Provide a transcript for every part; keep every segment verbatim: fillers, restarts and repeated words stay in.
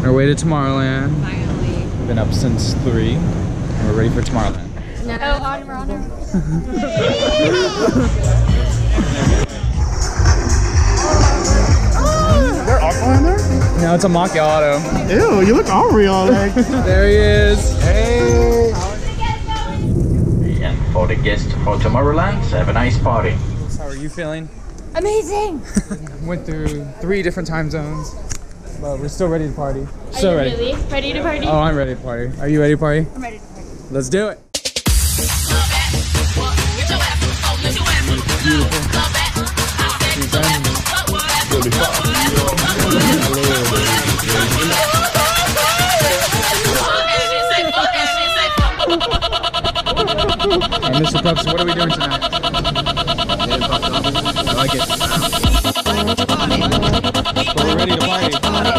On our way to Tomorrowland. Finally. We've been up since three. And we're ready for Tomorrowland. No. Oh, honor, honor. Is there alcohol in there? No, it's a macchiato. Ew, you look all real. Like. There he is. Hey. And for the guests for Tomorrowland, have a nice party. How are you feeling? Amazing. Went through three different time zones, but we're still ready to party. Are So you ready. really ready to party? Oh, I'm ready to party. Are you ready to party? I'm ready to party. Let's do it. Hey, Mister Pups, what are we doing tonight? I like it. Well, we're ready to party.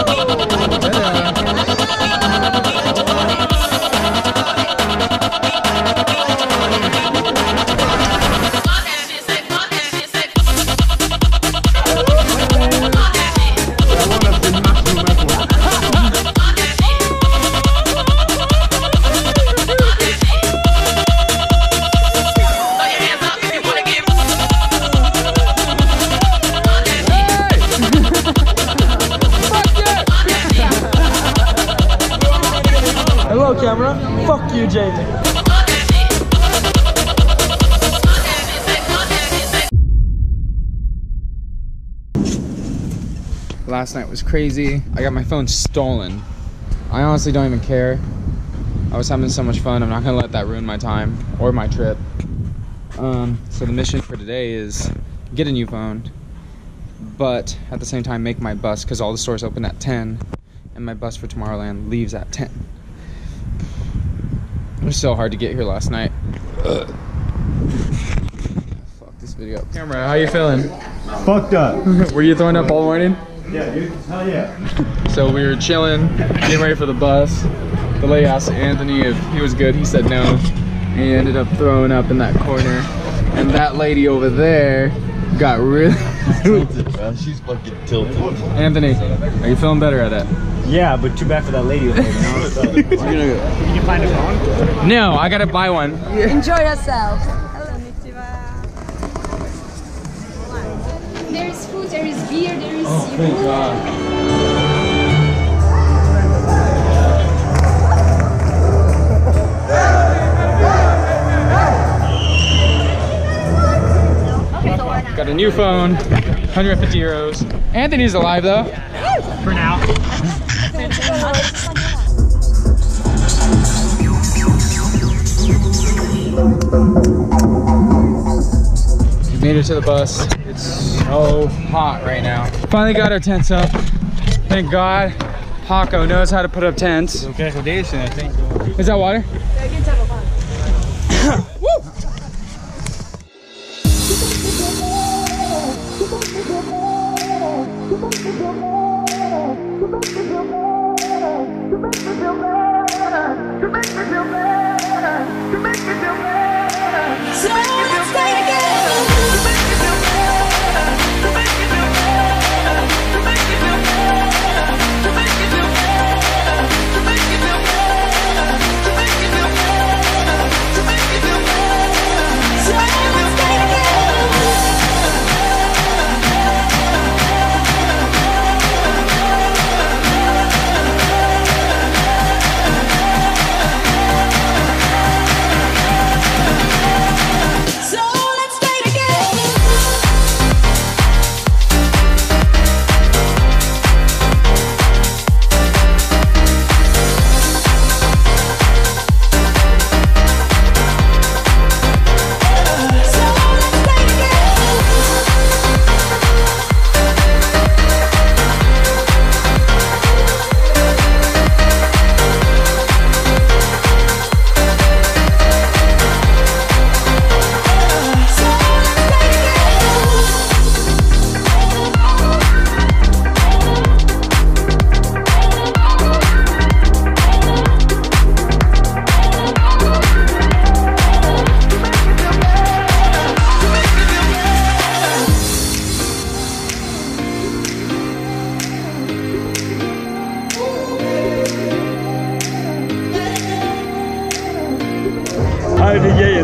Hello, camera. Fuck you, Jamie. Last night was crazy. I got my phone stolen. I honestly don't even care. I was having so much fun. I'm not gonna let that ruin my time or my trip. Um, so the mission for today is get a new phone, but at the same time make my bus, because all the stores open at ten and my bus for Tomorrowland leaves at ten. It was so hard to get here last night. Ugh. Fuck this video. Camera, how you feeling? Fucked up. Were you throwing up all morning? Yeah, dude. Hell yeah. So we were chilling, getting ready for the bus. The lady asked Anthony if he was good. He said no. He ended up throwing up in that corner. And that lady over there got really tilted, bro. She's fucking tilted. Anthony, are you feeling better at it? Yeah, but too bad for that lady over there. You know? So, can you find a phone? No, I gotta buy one. Enjoy yourself. There is food, there is beer, there is Oh, thank God. Got a new phone, one hundred fifty euros. Anthony's alive though. For now. We made it to the bus. It's so hot right now. Finally got our tents up. Thank God. Paco knows how to put up tents. Okay, so this, I think. Is that water? Woo!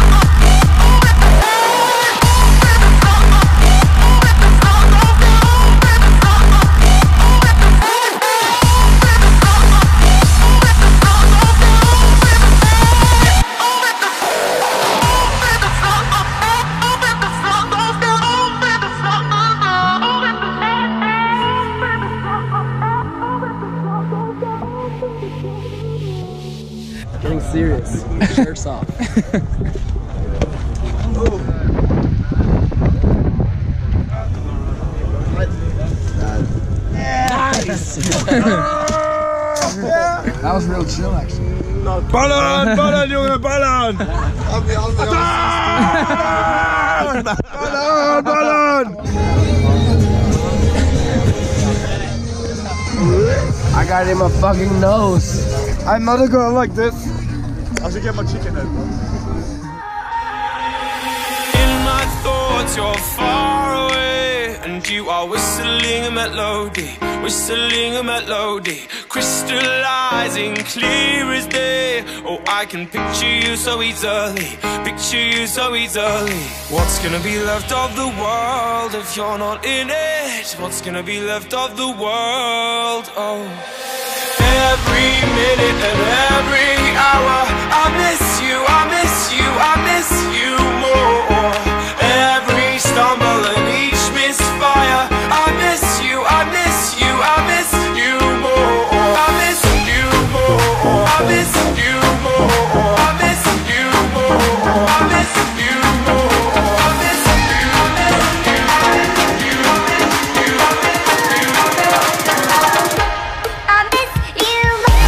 Getting serious. Shirts off. Nice! That was real chill, actually. Ballern, ballern, Junge, ballern! Ballern, ballern! I got it in my fucking nose. I'm not a girl like this. I should get my chicken head. In my thoughts, you're far away. and you are whistling a melody, whistling a melody, crystallizing clear as day. Oh, I can picture you so easily, picture you so easily. What's gonna be left of the world if you're not in it? What's gonna be left of the world? Oh, every minute and every hour, I miss you, I miss you, I miss you more. Every stumble and each misfire, I miss you, I miss you, I miss you more. I miss you more, I miss you more, I miss you more, I miss you more, I miss you, I miss you, I miss you, I miss you, I miss you,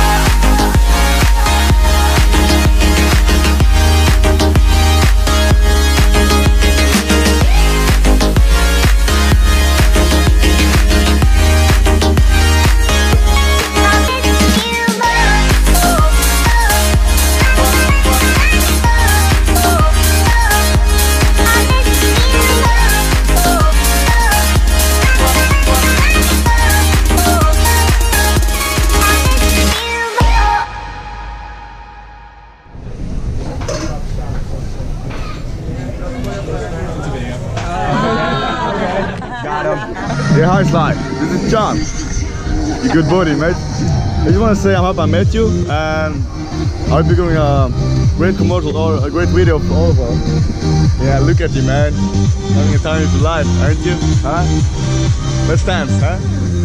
Yeah, hi Sly. This is John. You good buddy, mate. I just want to say I'm happy I met you, and I'll be doing a great commercial or a great video for all of us. Yeah, look at you, man. Having a time of your life, aren't you? Huh? Let's dance, huh?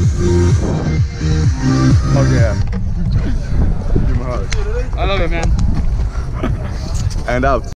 Okay. Give me a hug. I love you, man. And out.